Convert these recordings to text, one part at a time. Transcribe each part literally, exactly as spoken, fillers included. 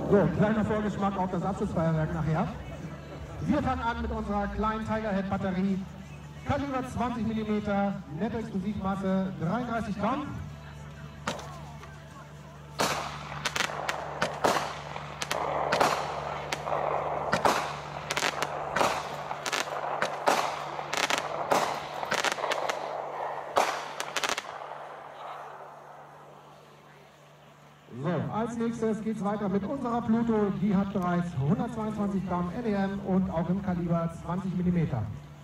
So, kleiner Vorgeschmack auf das Abschlussfeuerwerk nachher. Wir fangen an mit unserer kleinen Tigerhead Batterie. Kaliber zwanzig Millimeter, Netto-Explosivmasse dreiunddreißig Gramm. So, als nächstes geht es weiter mit unserer Pluto. Die hat bereits hundertzweiundzwanzig Gramm N E M und auch im Kaliber zwanzig Millimeter.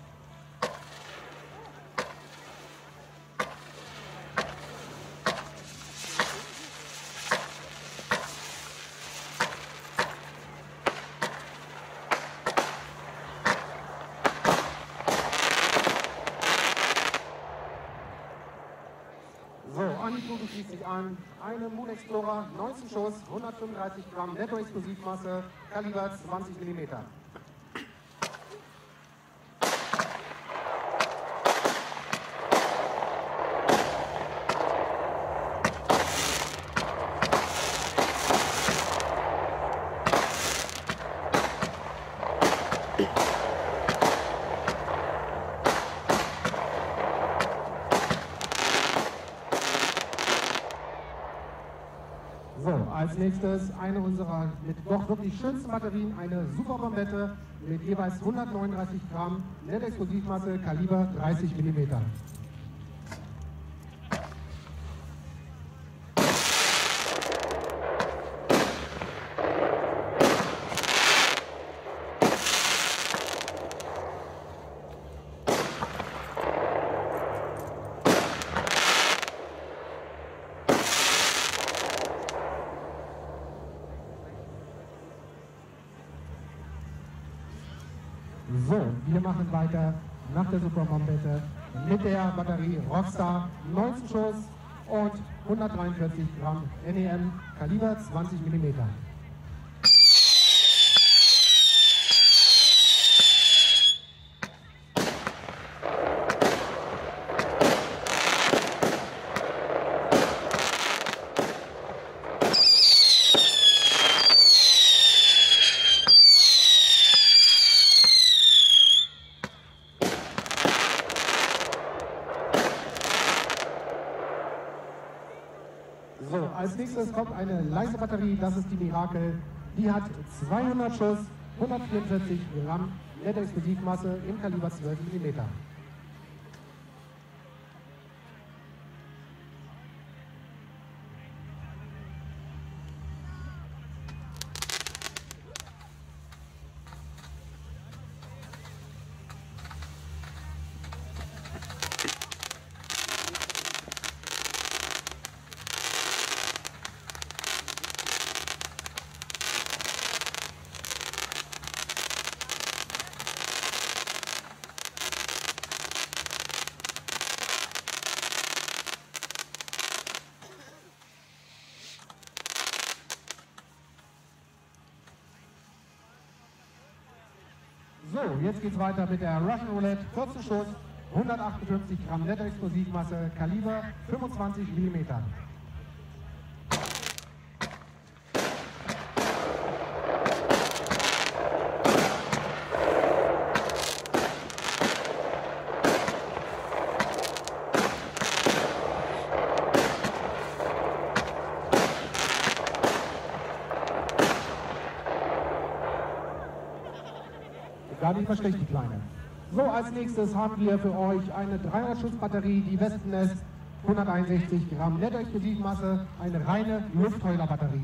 So, an die Pluto schließt sich an eine Moon Explorer, neunzehn Schuss, hundertfünfunddreißig Gramm Netto-Explosivmasse, Kaliber zwanzig Millimeter. So, als nächstes eine unserer mit doch wirklich schönsten Batterien, eine Super Bombette mit jeweils hundertneununddreißig Gramm Netto-Explosivmasse, Kaliber dreißig Millimeter. So, wir machen weiter nach der Super Bombette mit der Batterie Rockstar, neunzehn Schuss und hundertdreiundvierzig Gramm N E M, Kaliber zwanzig Millimeter. So, als nächstes kommt eine leise Batterie, das ist die Miracle. Die hat zweihundert Schuss, hundertvierundvierzig Gramm Netto-Explosivmasse im Kaliber zwölf Millimeter. So, jetzt geht's weiter mit der Russian Roulette, vierzehn Schuss, hundertachtundfünfzig Gramm Netto-Explosivmasse, Kaliber fünfundzwanzig Millimeter. Gar nicht mal schlecht, die Kleine. So, als nächstes haben wir für euch eine dreihundert Schuss Batterie, die Wespennest, hunderteinundsechzig Gramm Netto-Explosivmasse, eine reine Luftheuler-Batterie.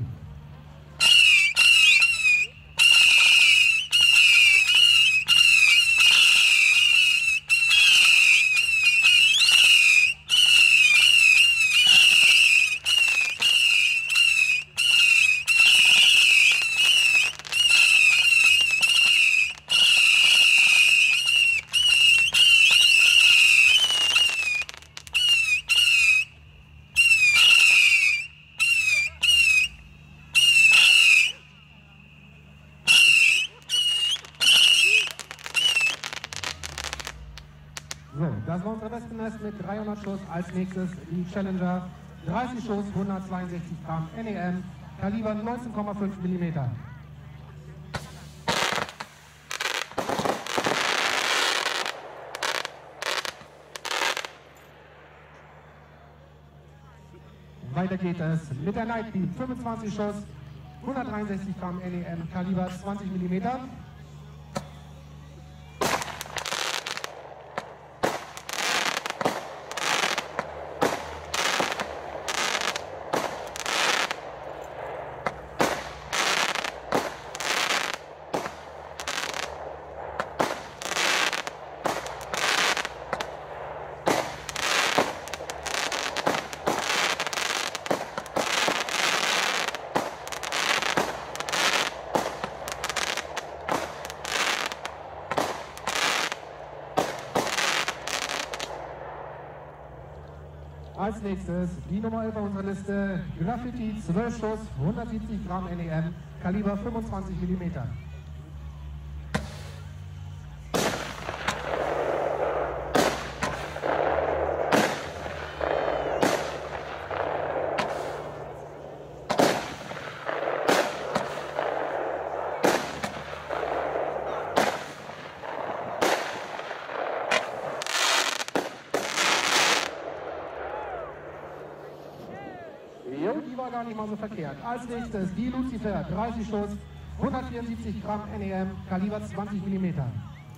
So, das war unser Wespennest mit dreihundert Schuss. Als nächstes die Challenger, dreißig Schuss, hundertzweiundsechzig Gramm N E M, Kaliber neunzehn Komma fünf Millimeter. Weiter geht es mit der Nightbeam, fünfundzwanzig Schuss, hundertdreiundsechzig Gramm N E M, Kaliber zwanzig Millimeter. Als nächstes die Nummer elf auf unserer Liste, Graffiti, zwölf Schuss, hundertsiebzig Gramm N E M, Kaliber fünfundzwanzig Millimeter. Jo, die war gar nicht mal so verkehrt. Als nächstes die Lucifer, dreißig Schuss, hundertvierundsiebzig Gramm N E M, Kaliber zwanzig Millimeter.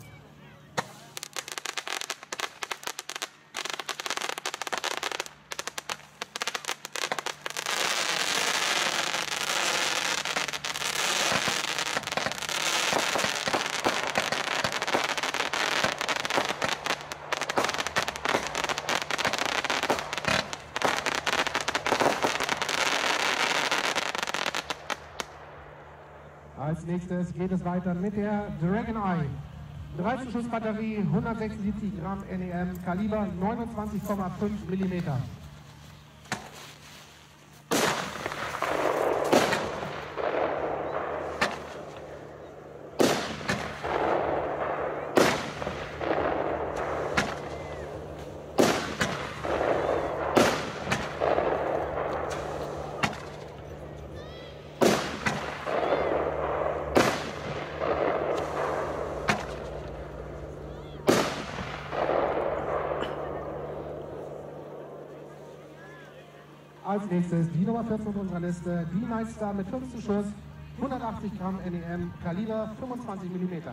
Als nächstes geht es weiter mit der Dragon Eye. dreizehn Schuss Batterie, hundertsechsundsiebzig Gramm N E M, Kaliber neunundzwanzig Komma fünf Millimeter. Als nächstes die Nummer vierzehn unserer Liste, die Nightstar mit fünfzehn Schuss, hundertachtzig Gramm N E M, Kaliber fünfundzwanzig Millimeter.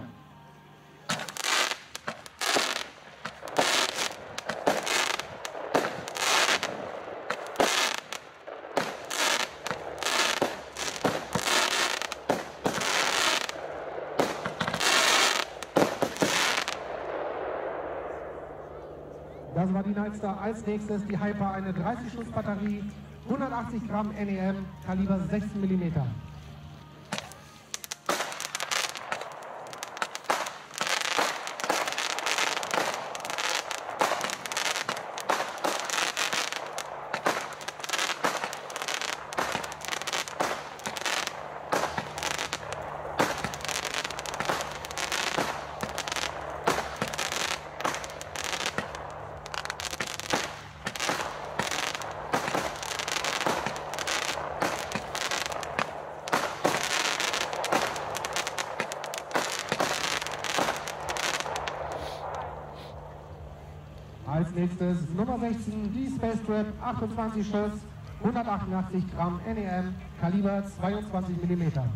Das war die Nightstar. Als nächstes die Hyper, eine dreißig Schuss Batterie, hundertachtzig Gramm N E M, Kaliber sechzehn Millimeter. Als nächstes Nummer sechzehn, die Space Trap, achtundzwanzig Schuss, hundertachtundachtzig Gramm N E M, Kaliber zweiundzwanzig Millimeter.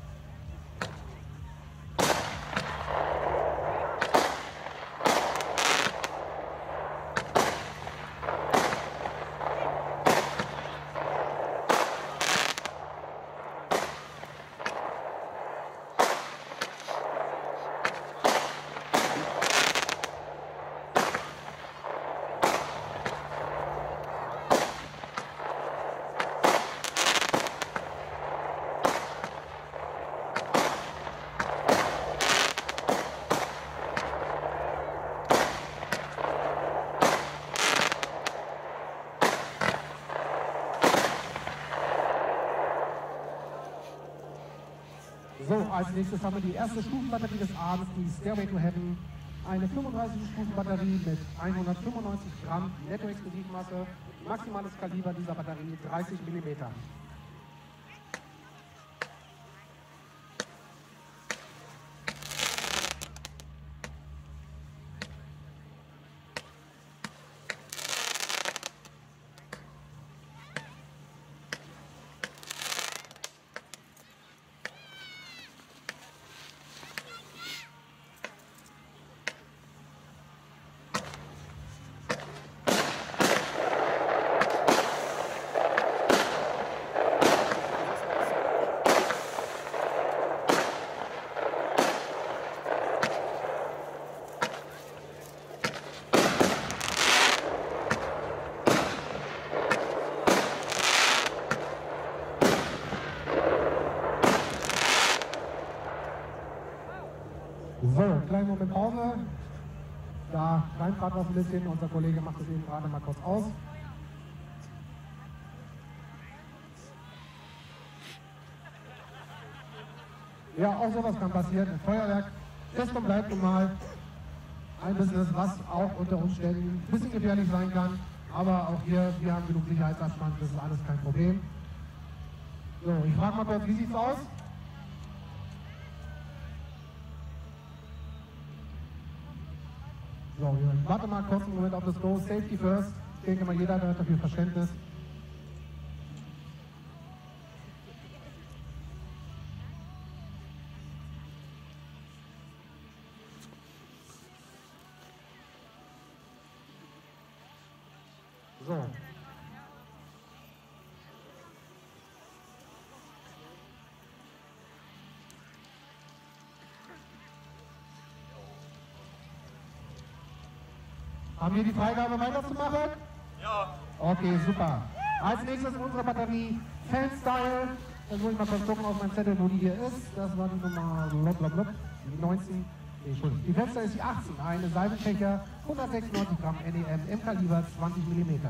So, als nächstes haben wir die erste Stufenbatterie des Abends, die Stairway to Heaven. Eine fünfunddreißig Stufen Batterie mit hundertfünfundneunzig Gramm Nettoexplosivmasse. Maximales Kaliber dieser Batterie dreißig Millimeter. einen kleinen Moment Pause. Da reimt gerade was ein bisschen. Unser Kollege macht es eben gerade mal kurz aus. Ja, auch sowas kann passieren. Ein Feuerwerk ist und bleibt nun mal ein Business, was auch unter Umständen ein bisschen gefährlich sein kann. Aber auch hier, wir haben genug Sicherheitsabstand, das ist alles kein Problem. So, ich frage mal kurz, wie sieht's aus? So, wir warten mal kurz einen Moment auf das Go. Safety first. Ich denke mal, jeder hat dafür Verständnis. So. Haben wir die Freigabe weiterzumachen? Ja. Okay, super. Als nächstes unsere Batterie Fan-Style. Dann muss ich mal kurz gucken auf meinem Zettel, wo die hier ist. Das war die Nummer blablabla, die neunzehn. Nee, Entschuldigung. Die Fenster ist die achtzehn. Eine Seitenfächer, hundertsechsundneunzig Gramm N E M im Kaliber zwanzig Millimeter.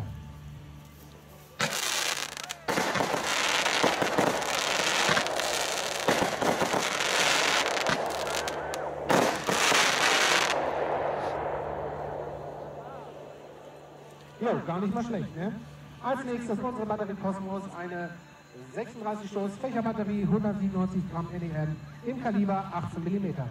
Jo, gar nicht mal schlecht, ne? Als nächstes unsere Batterie Cosmos, eine sechsunddreißig Stoß Fächerbatterie, hundertsiebenundneunzig Gramm N E M im Kaliber achtzehn Millimeter.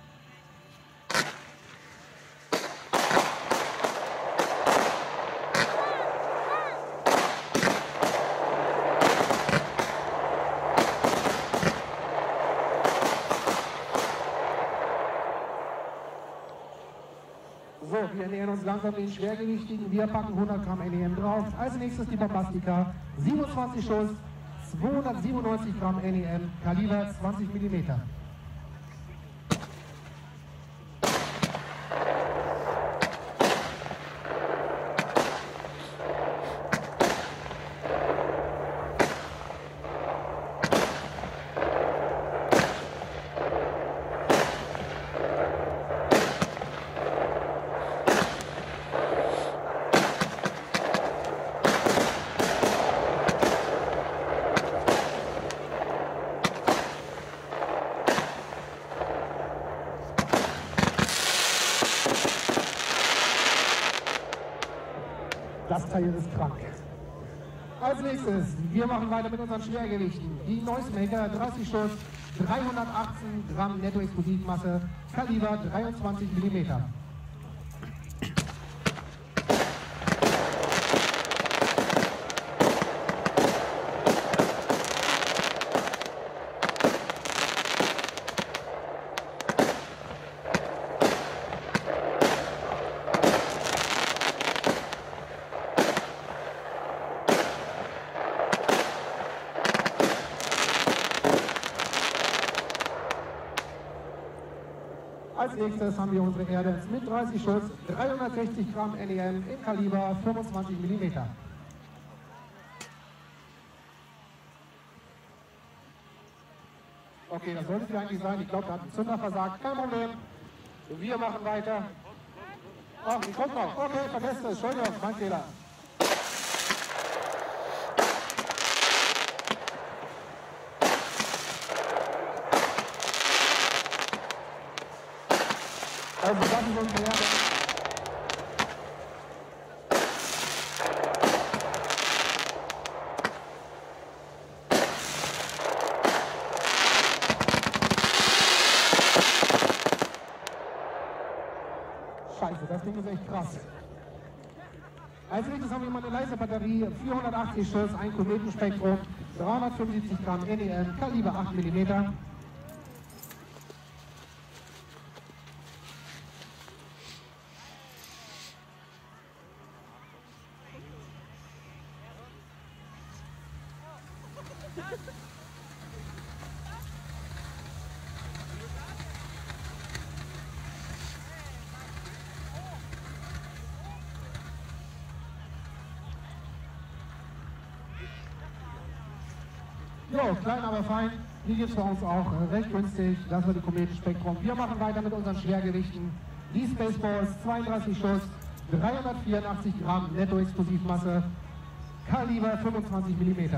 So, wir nähern uns langsam den Schwergewichtigen. Wir packen hundert Gramm N E M drauf. Als nächstes die Bombastica, siebenundzwanzig Schuss, zweihundertsiebenundneunzig Gramm N E M, Kaliber zwanzig Millimeter. Das Teil ist krank. Als nächstes, wir machen weiter mit unseren Schwergewichten. Die Noisemaker, dreißig Schuss, dreihundertachtzehn Gramm Nettoexplosivmasse, Kaliber dreiundzwanzig Millimeter. Als nächstes haben wir unsere Erde mit dreißig Schuss, dreihundertsechzig Gramm N E M im Kaliber fünfundzwanzig Millimeter. Okay, das sollte es eigentlich sein. Ich glaube, da hat ein Zünder versagt. Kein Problem. Wir machen weiter. Ach, die kommt noch. Okay, vergesst es. Entschuldigung, mein Fehler. Also das ist unsere Erde. Scheiße, das Ding ist echt krass. Als nächstes haben wir mal eine leise Batterie, vierhundertachtzig Schuss, ein Kometenspektrum, dreihundertfünfundsiebzig Gramm N E M, Kaliber acht Millimeter. Jo, klein aber fein. Die gibt es für uns auch äh, recht günstig. Das war die Kometen Spektrum. Wir machen weiter mit unseren Schwergewichten. Die Spaceballs, zweiunddreißig Schuss, dreihundertvierundachtzig Gramm Netto-Explosivmasse, Kaliber fünfundzwanzig Millimeter.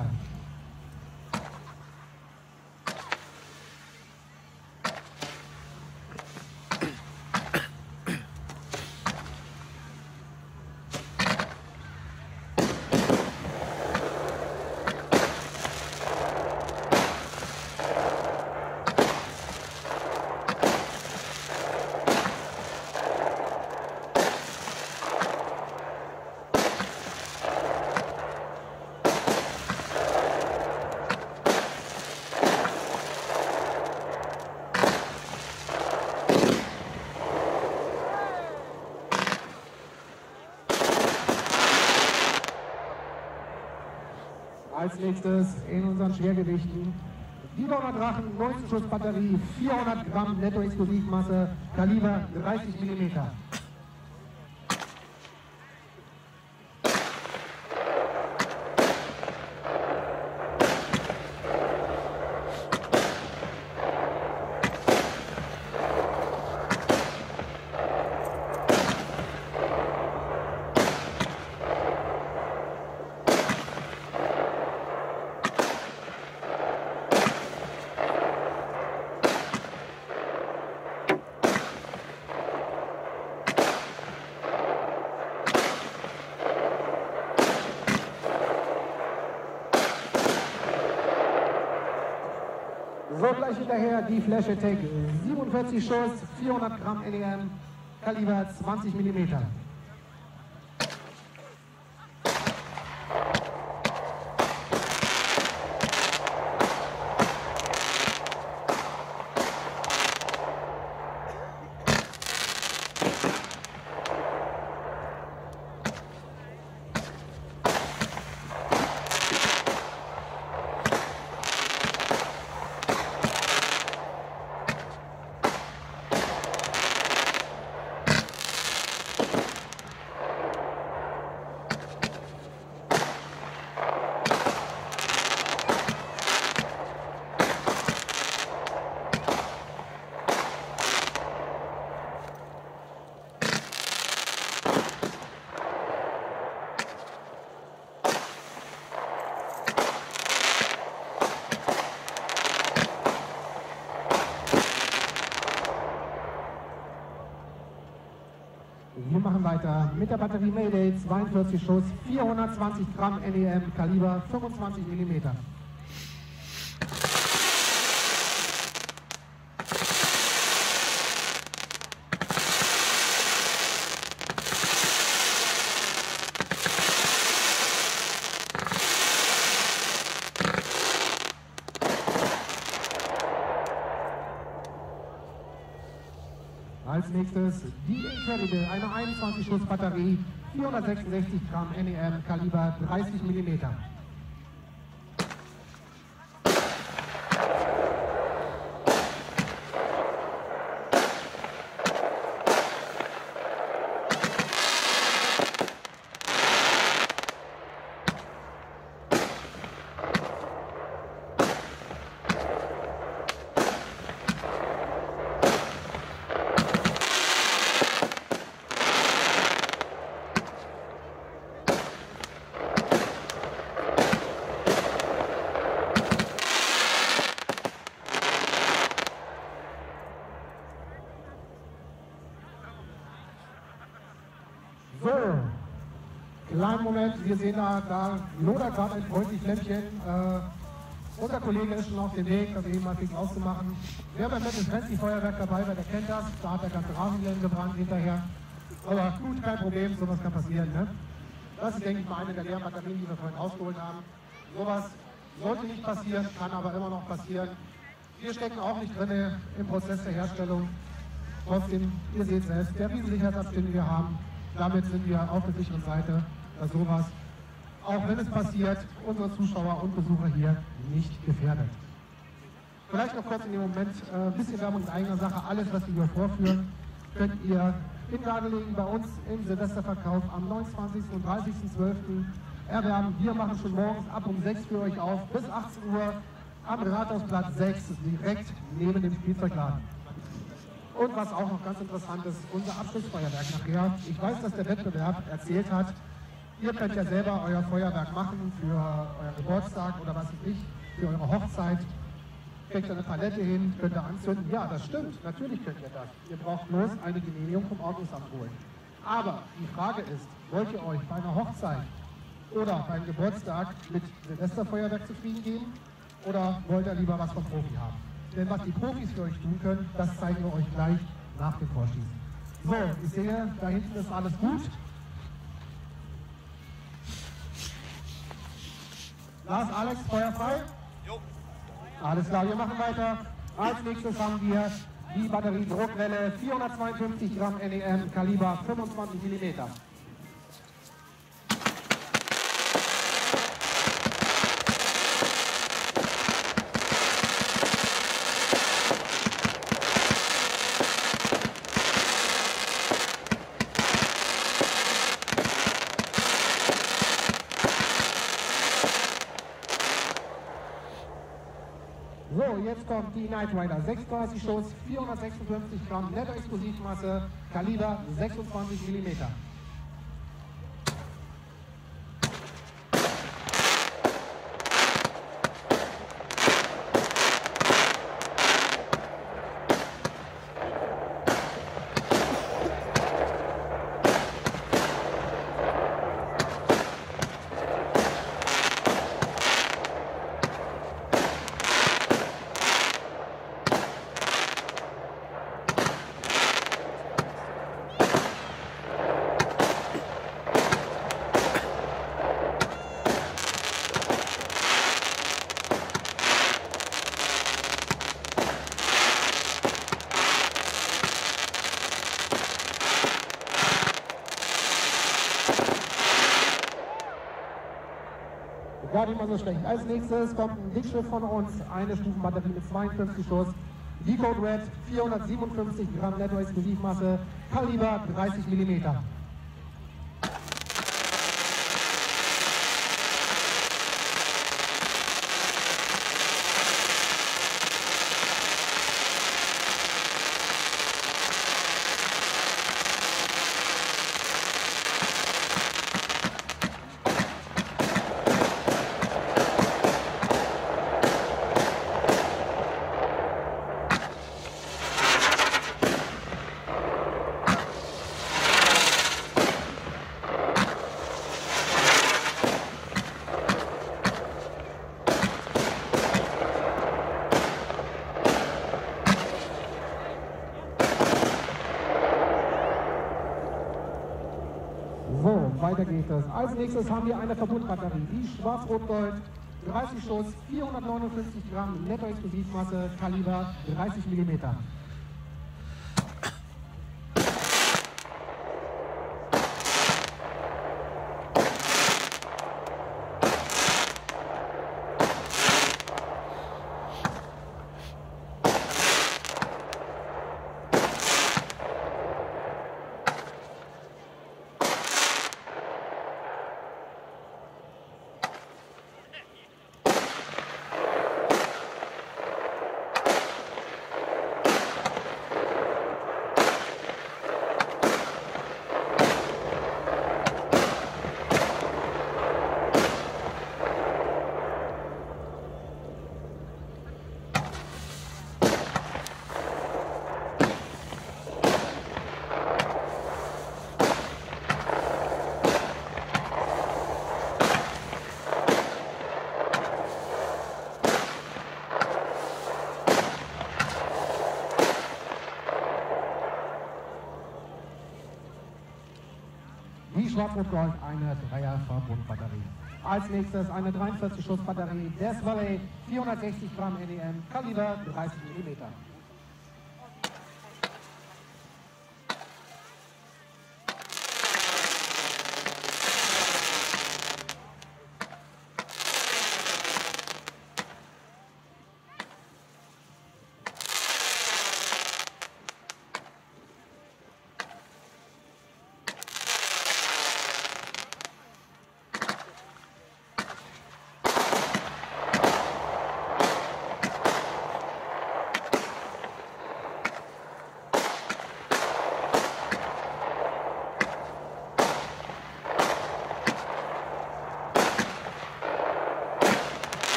Als nächstes in unseren Schwergewichten die Donnerdrachen, neunzehn Schuss Batterie, vierhundert Gramm Netto-Explosivmasse, Kaliber dreißig Millimeter. So, gleich hinterher die Flash Attack, siebenundvierzig Schuss, vierhundert Gramm N E M, Kaliber zwanzig Millimeter. Wir machen weiter mit der Batterie Mayday, zweiundvierzig Schuss, vierhundertzwanzig Gramm N E M, Kaliber fünfundzwanzig Millimeter. Als nächstes die Incredible, eine einundzwanzig Schuss Batterie, vierhundertsechsundsechzig Gramm N E M, Kaliber dreißig Millimeter. So, kleinen Moment, wir sehen da, da lodert gerade ein freundliches Lämpchen. Äh, unser Kollege ist schon auf dem Weg, das eben mal fix auszumachen. Wir haben ein nettes Fancy-Feuerwerk dabei, weil der kennt das, da hat der ganze Rasenlärm gebrannt hinterher. Aber gut, kein Problem, sowas kann passieren. Ne? Das ist, denke ich mal, eine der leeren Batterien, die wir vorhin ausgeholt haben. Sowas sollte nicht passieren, kann aber immer noch passieren. Wir stecken auch nicht drin im Prozess der Herstellung. Trotzdem, ihr seht selbst, der Riesensicherheitsabstand, den wir haben, damit sind wir auf der sicheren Seite, dass sowas, auch wenn es passiert, unsere Zuschauer und Besucher hier nicht gefährdet. Vielleicht noch kurz in dem Moment ein äh, bisschen Werbung in eigener Sache. Alles, was wir hier vorführen, könnt ihr in Gardelegen bei uns im Silvesterverkauf am neunundzwanzigsten und dreißigsten zwölften erwerben. Wir machen schon morgens ab um sechs für euch auf bis achtzehn Uhr. am Rathausplatz sechs, direkt neben dem Spielzeugladen. Und was auch noch ganz interessant ist, unser Abschlussfeuerwerk nachher. Ich weiß, dass der Wettbewerb erzählt hat, ihr könnt ja selber euer Feuerwerk machen für euren Geburtstag oder was weiß ich, für eure Hochzeit. Kriegt ihr eine Palette hin, könnt ihr anzünden. Ja, das stimmt, natürlich könnt ihr das. Ihr braucht bloß eine Genehmigung vom Ordnungsamt holen. Aber die Frage ist, wollt ihr euch bei einer Hochzeit oder beim Geburtstag mit Silvesterfeuerwerk zufrieden geben oder wollt ihr lieber was vom Profi haben? Denn was die Profis für euch tun können, das zeigen wir euch gleich nach dem Vorschießen. So, ich sehe, da hinten ist alles gut. Lars, Alex, Feuer frei? Jo. Alles klar, wir machen weiter. Als nächstes haben wir die Batterie Druckwelle, vierhundertzweiundfünfzig Gramm N E M, Kaliber fünfundzwanzig Millimeter. So, jetzt kommt die Knight Rider sechsunddreißig Schuss, vierhundertsechsundfünfzig Gramm Nettoexplosivmasse, Kaliber sechsundzwanzig Millimeter. Gar nicht mal so schlecht. Als nächstes kommt ein Dickschiff von uns, eine Stufenbatterie mit zweiundfünfzig Schuss, Decode Red, vierhundertsiebenundfünfzig Gramm Nettoexplosivmasse, Kaliber dreißig Millimeter. So, weiter geht es. Als nächstes haben wir eine Verbundbatterie, die Schwarz-Rot-Gold, dreißig Schuss, vierhundertneunundfünfzig Gramm Nettoexplosivmasse, Kaliber dreißig Millimeter. Die Schwarz-Rot-Gold, eine Dreier-Verbundbatterie. Als nächstes eine dreiundvierzig Schuss Batterie Death Valley, vierhundertsechzig Gramm N E M, Kaliber dreißig Millimeter.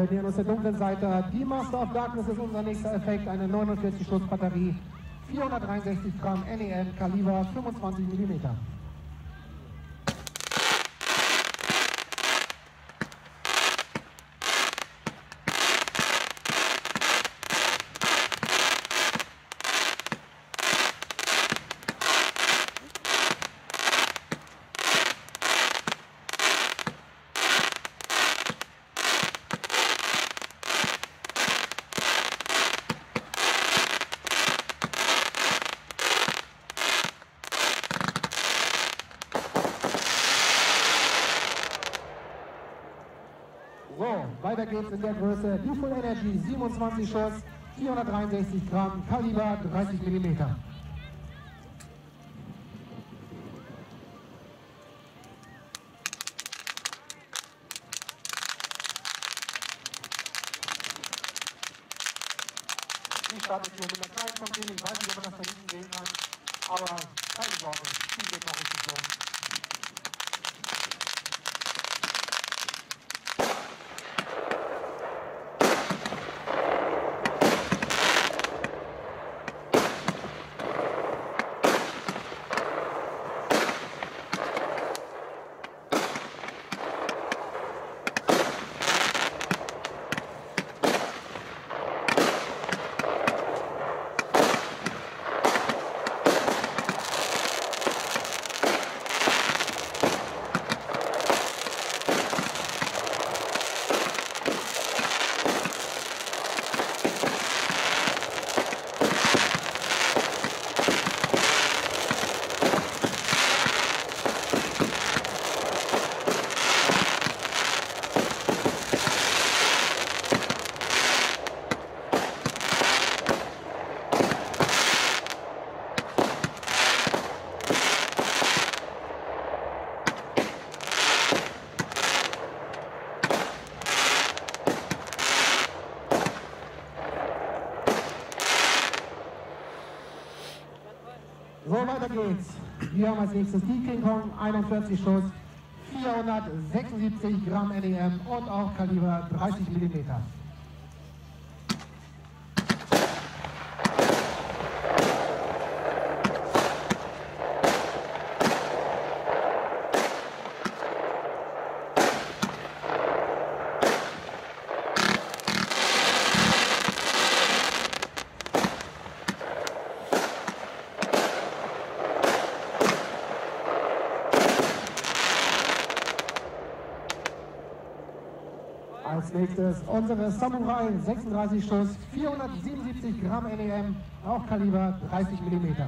Wir nähern uns der dunklen Seite. Die Master of Darkness ist unser nächster Effekt. Eine neunundvierzig Schuss Batterie, vierhundertdreiundsechzig Gramm N E M, Kaliber fünfundzwanzig Millimeter. So, weiter geht's in der Größe. Die Full Energy, siebenundzwanzig Schuss, vierhundertdreiundsechzig Gramm, Kaliber dreißig Millimeter. Die startet hier mit einer kleinen Container. Ich weiß nicht, ob man das da hinten sehen kann, aber keine Sorge, die geht noch richtig los. So, weiter geht's. Wir haben als nächstes die King Kong, einundvierzig Schuss, vierhundertsechsundsiebzig Gramm N E M und auch Kaliber dreißig Millimeter. Als nächstes unsere Samurai, sechsunddreißig Schuss, vierhundertsiebenundsiebzig Gramm N E M, auch Kaliber dreißig Millimeter.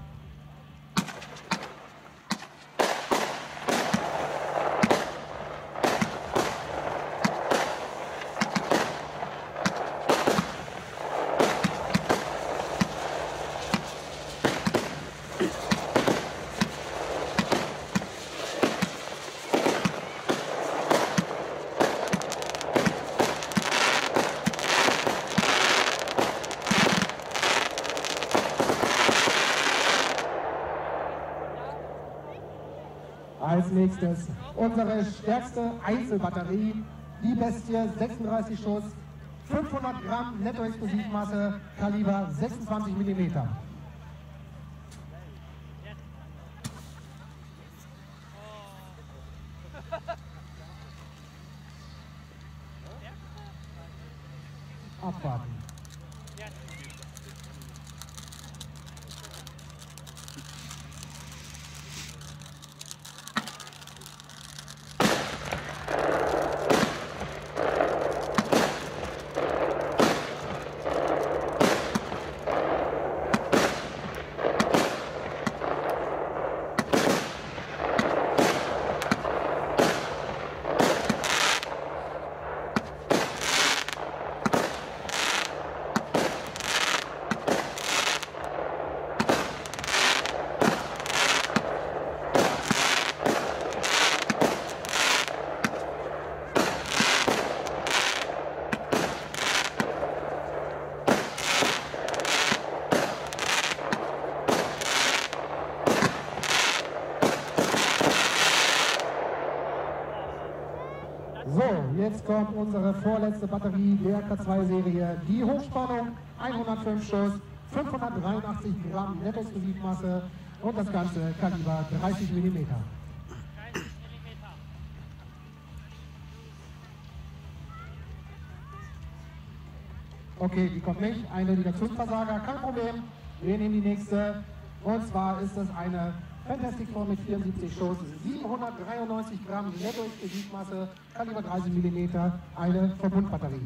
Als nächstes unsere stärkste Einzelbatterie, die Bestie, sechsunddreißig Schuss, fünfhundert Gramm Nettoexplosivmasse, Kaliber sechsundzwanzig Millimeter. Abwarten. Jetzt kommt unsere vorletzte Batterie der K zwei Serie. Die Hochspannung, hundertfünf Schuss, fünfhundertdreiundachtzig Gramm Nettexplosivmasse und das Ganze Kaliber dreißig Millimeter. Okay, die kommt nicht. Eindeutiger Zündversager, kein Problem. Wir nehmen die nächste. Und zwar ist das eine Fantastic Four mit vierundsiebzig Schuss, siebenhundertdreiundneunzig Gramm Nettoexplosivmasse, Kaliber dreißig Millimeter, eine Verbundbatterie.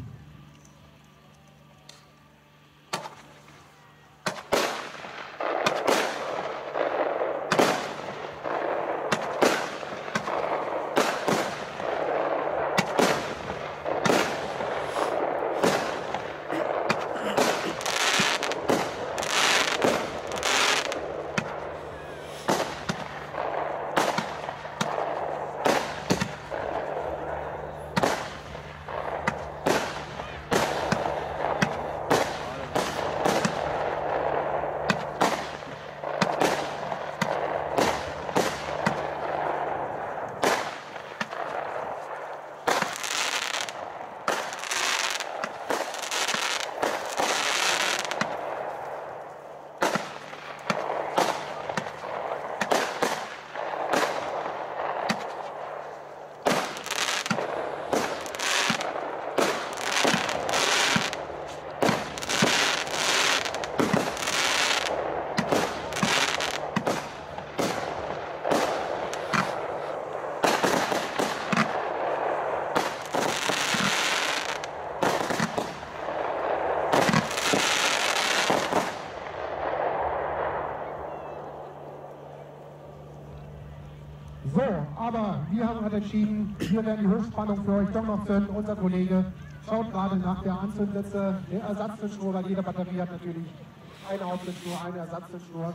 So, aber wir haben halt entschieden, wir werden die Hochspannung für euch doch noch zünden. Unser Kollege schaut gerade nach der Anzündlitze, der Ersatzzündschnur, weil jede Batterie hat natürlich eine Hauptzündschnur, eine Ersatzzündschnur.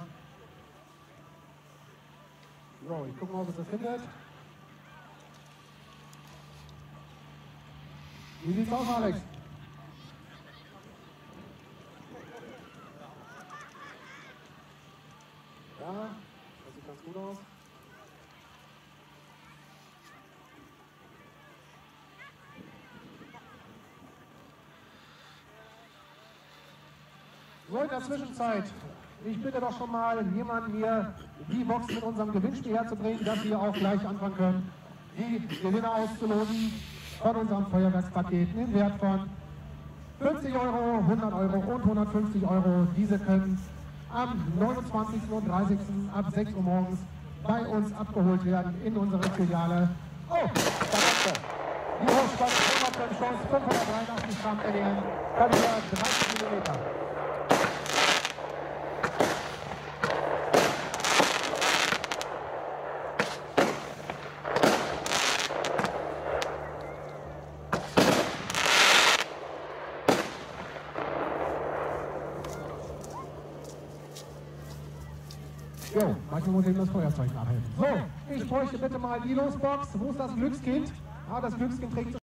So, ich gucke mal, ob es das findet. Wie sieht's aus, Alex? Ja, das sieht ganz gut aus. So, in der Zwischenzeit, ich bitte doch schon mal jemanden mir die Box mit unserem Gewinnspiel herzubringen, dass wir auch gleich anfangen können, die Gewinner auszulosen von unserem Feuerwerkspaket im Wert von fünfzig Euro, hundert Euro und hundertfünfzig Euro. Diese können am neunundzwanzigsten und dreißigsten ab sechs Uhr morgens bei uns abgeholt werden in unserer Filiale. Oh, da kommt er. Die Hochspannung hundertfünf Schuss, fünfhundertdreiundachtzig Gramm L E M, Kaliber dreißig Millimeter. Jo, manchmal muss eben das Feuerzeug nachhelfen. So, ich bräuchte bitte mal die Losbox. Wo ist das Glückskind? Ah, das Glückskind trägt